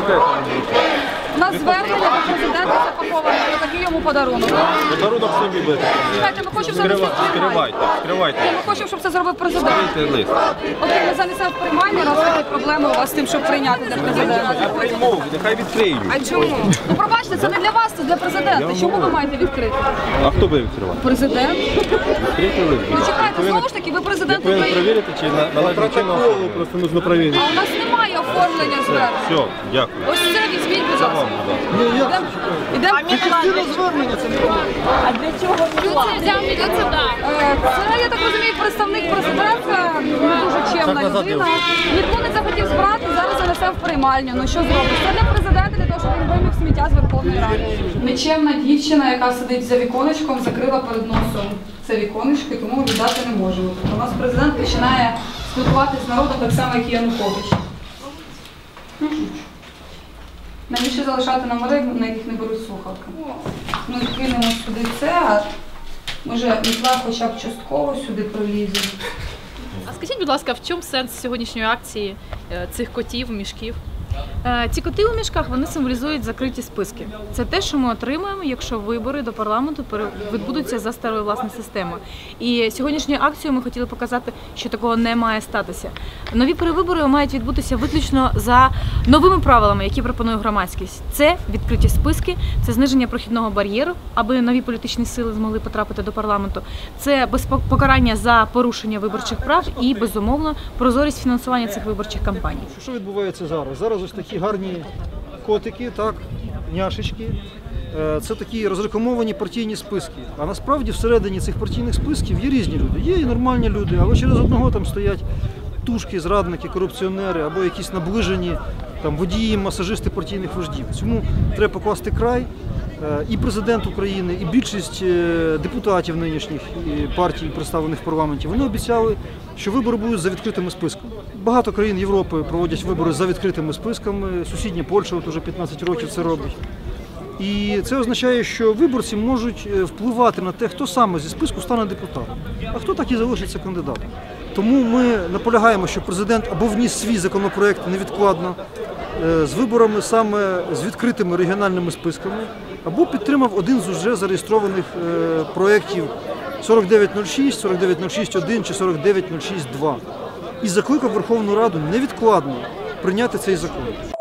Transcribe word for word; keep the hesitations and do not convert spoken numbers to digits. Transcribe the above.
У нас звернення до президента запаковане, такий йому подарунок. Подарунок собі буде. Чекайте, ми хочемо Скривайте, скривайте. Ми хочемо, щоб це зробив президент. Скривайте лист. Окей, ми занесемо в приймальні, раз такі проблеми у вас з тим, щоб прийняти для президента. Я прийму, нехай відкриють. А чому? Ну пробачте, це не для вас, це для президента. Чому ви маєте відкрити? А хто буде відкривати? Президент? Відкрийте лист. Ну чекайте, знову ж таки, ви президент Повинен України. перевірити, чи належним чином. Просто потрібно перевірити. А у нас немає оформлення звернення. Все, дякую. Ось це візьміть, будь ласка. Ідемо. Ідемо. А для чого Це, я так розумію, представник президента, дуже чемна людина. Ніхто не захотів збирати, зараз занесе в приймальню. Ну що зробиш? Це для президента, для того, щоб він виміг сміття з Верховної Ради. Нечемна дівчина, яка сидить за віконечком, закрила перед носом це віконечко, і тому віддати не можемо. Тобто у нас президент починає спілкуватися з народом так само, як і Янукович. Навіщо залишати номери, на яких не беруть слухавки? Ми кинемо сюди це, а може мітла хоча б частково сюди пролізе. А скажіть, будь ласка, в чому сенс сьогоднішньої акції е, цих котів, мішків? Е, Ці коти у мішках, вони символізують закриті списки. Це те, що ми отримаємо, якщо вибори до парламенту пере- відбудуться за старою власне системою. І сьогоднішньою акцією ми хотіли показати, що такого не має статися. Нові перевибори мають відбутися виключно за новими правилами, які пропонує громадськість. Це відкриті списки, це зниження прохідного бар'єру, аби нові політичні сили змогли потрапити до парламенту. Це безпо- покарання за порушення виборчих прав і, безумовно, прозорість фінансування цих виборчих кампаній. Що відбувається зараз? Зараз ось такі гарні котики, так, няшечки. Е, Це такі розрекламовані партійні списки. А насправді всередині цих партійних списків є різні люди. Є і нормальні люди, але через одного там стоять тушки, зрадники, корупціонери або якісь наближені там водії, масажисти партійних вождів. Цьому треба покласти край. Е, І президент України, і більшість е, депутатів нинішніх і партій, представлених в парламенті, вони обіцяли, що вибори будуть за відкритими списками. Багато країн Європи проводять вибори за відкритими списками. Сусідня Польща от уже п'ятнадцять років це робить. І це означає, що виборці можуть впливати на те, хто саме зі списку стане депутатом, а хто так і залишиться кандидатом. Тому ми наполягаємо, що президент або вніс свій законопроект невідкладно е, з виборами саме з відкритими регіональними списками, або підтримав один з уже зареєстрованих е, проєктів сорок дев'ять нуль шість, сорок дев'ять нуль шість один чи сорок дев'ять нуль шість два і закликав Верховну Раду невідкладно прийняти цей закон.